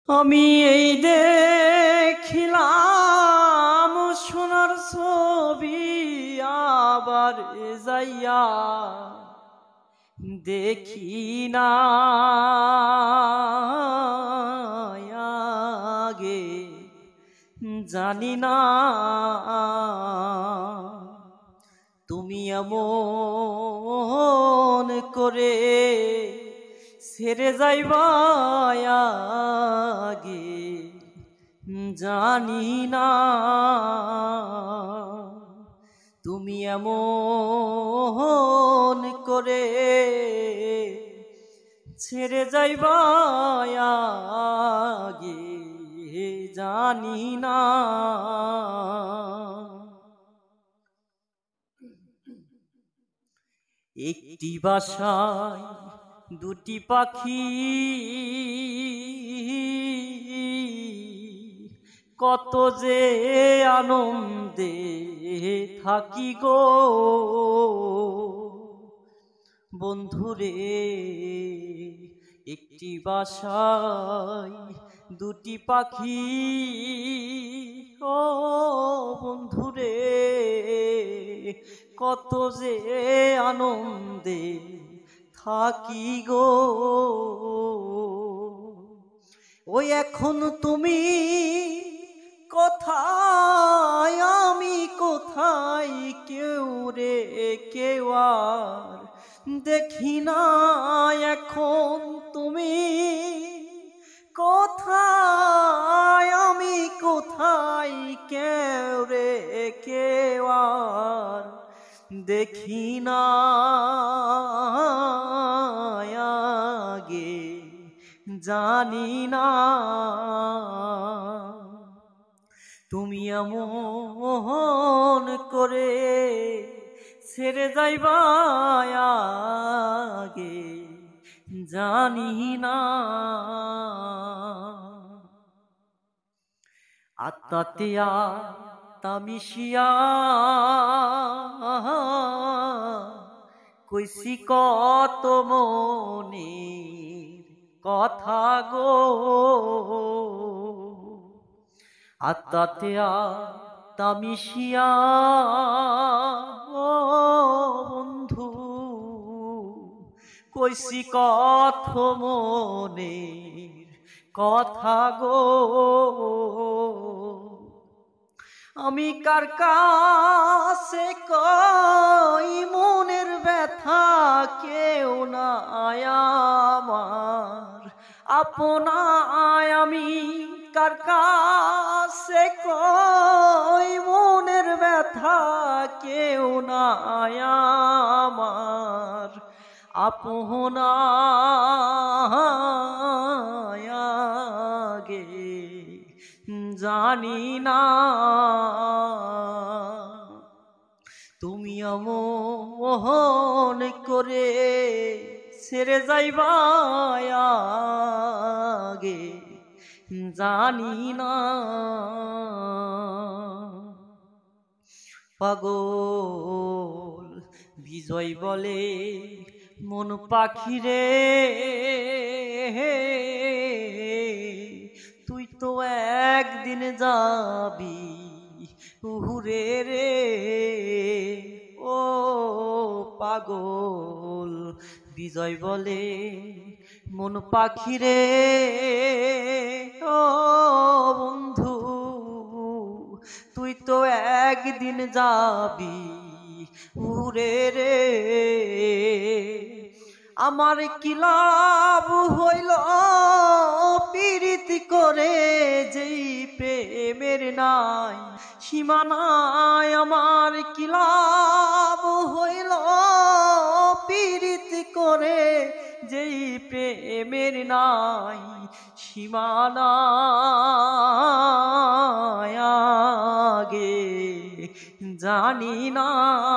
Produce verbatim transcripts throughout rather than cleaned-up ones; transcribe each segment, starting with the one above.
আমি এই দেখিলাম সোনার ছবি আবার যাইয়া দেখি না আগে জানি না তুমি এমন করে ছেড়ে যাইবা আগে জানি না তুমি এমন করে ছেড়ে যাইবা আগে জানি না। একটি বাসায় দুটি পাখি কত যে আনন্দে থাকি গো বন্ধুরে। একটি বাসায় দুটি পাখি ও বন্ধুরে কত যে আনন্দে থাকি গো। ওই এখন তুমি কোথায় আমি কোথায় কেউ রে কেউ আর দেখি না। এখন তুমি কোথায় আমি কোথায় কেউ রে কেউ আর দেখি না আগে জানি না তুমি এমন করে ছেড়ে যাইবা আগে জানি না। আত্মাতিয়া তামিশিয়া কইছি কত মনের কথা গো। আত্মাতিয়া তামিশিয়া ও বন্ধু কইছি কত মনের কথা গো। আমি কার কাছে কই মনের ব্যথা কেউ না আমার আপনায়। আমি কার কাছে কই মনের ব্যথা কেউ না আমার আপনায় আগে জানি না তুমি এমন করে ছেড়ে যাইবা আগে জানি না। পাগল বিজয় বলে মন পাখিরে তুই তো একদিন যাবি উহুরে রে। ও পাগল বিজয় বলে মন পাখিরে ও বন্ধু তুই তো একদিন যাবি উহুরে রে। আমার কি লাভ হইল পীড়িত করে যেই প্রেমের নাই সীমানায়। আমার কি লাভ হইল পীড়িত করে যেই প্রেমের নাই সীমানায় আগে জানি না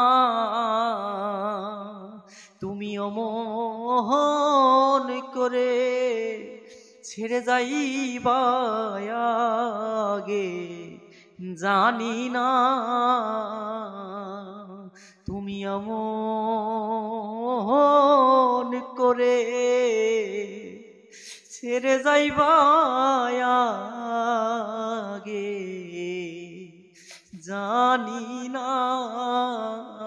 তুমি অমন করে ছেড়ে যাইবা আগে জানি না তুমি এমন করে ছেড়ে যাইবা জানি না।